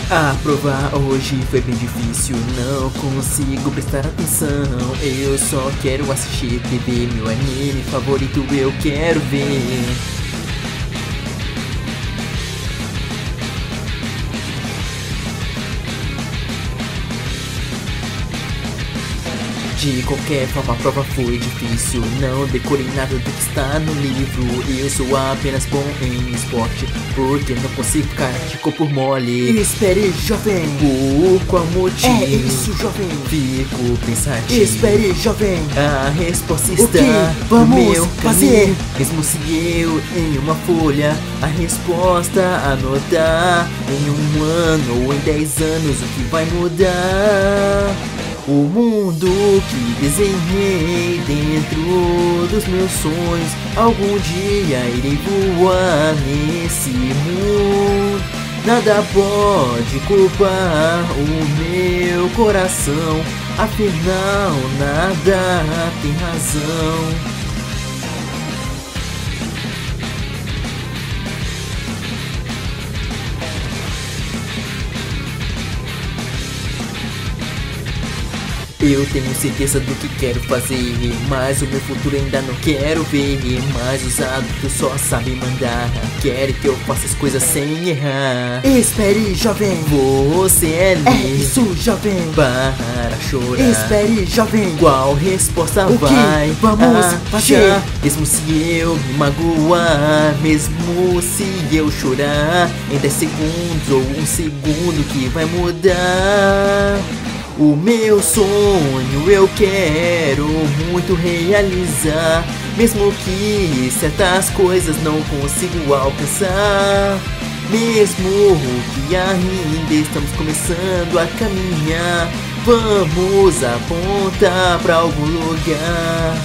A prova hoje foi bem difícil, não consigo prestar atenção. Eu só quero assistir TV, meu anime favorito eu quero ver. De qualquer forma a prova foi difícil, não decorei nada do que está no livro. Eu sou apenas bom em esporte, porque não consigo ficar de corpo mole. Espere, jovem. Por qual motivo? É isso, jovem. Fico pensativo. Espere, jovem. A resposta O que está vamos no meu fazer? caminho. Mesmo se eu em uma folha a resposta anotar, em 1 ano ou em 10 anos o que vai mudar? O mundo que desenhei dentro dos meus sonhos, algum dia irei voar nesse mundo. Nada pode culpar o meu coração, afinal nada tem razão. Eu tenho certeza do que quero fazer, mas o meu futuro ainda não quero ver. Mas os adultos só sabem mandar, querem que eu faça as coisas sem errar. Espere, jovem. Você é isso, jovem. Para chorar. Espere, jovem. Qual resposta o vai que vamos fazer? Mesmo se eu me magoar, mesmo se eu chorar, em 10 segundos ou 1 segundo que vai mudar? O meu sonho eu quero muito realizar, mesmo que certas coisas não consigo alcançar. Mesmo que ainda estamos começando a caminhar, vamos apontar pra algum lugar.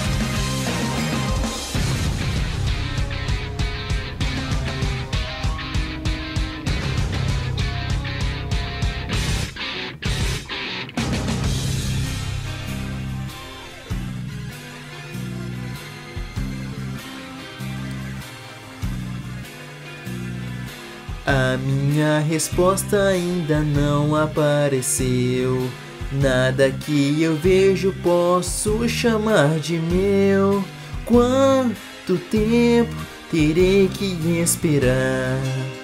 A minha resposta ainda não apareceu. Nada que eu vejo posso chamar de meu. Quanto tempo terei que esperar?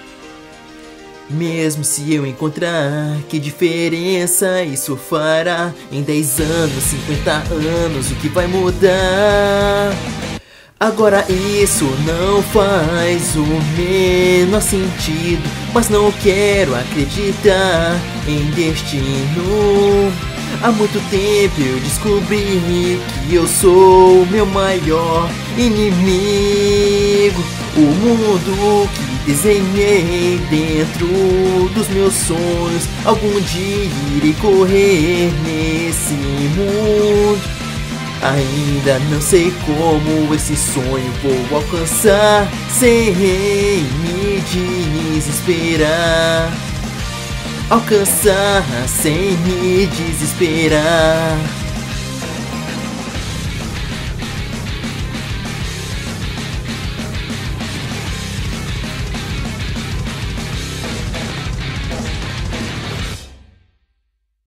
Mesmo se eu encontrar, que diferença isso fará? Em 10 anos, 50 anos, o que vai mudar? Agora isso não faz o menor sentido, mas não quero acreditar em destino. Há muito tempo eu descobri que eu sou o meu maior inimigo. O mundo que desenhei dentro dos meus sonhos, algum dia irei correr nesse mundo. Ainda não sei como esse sonho vou alcançar, sem me desesperar. Alcançar sem me desesperar.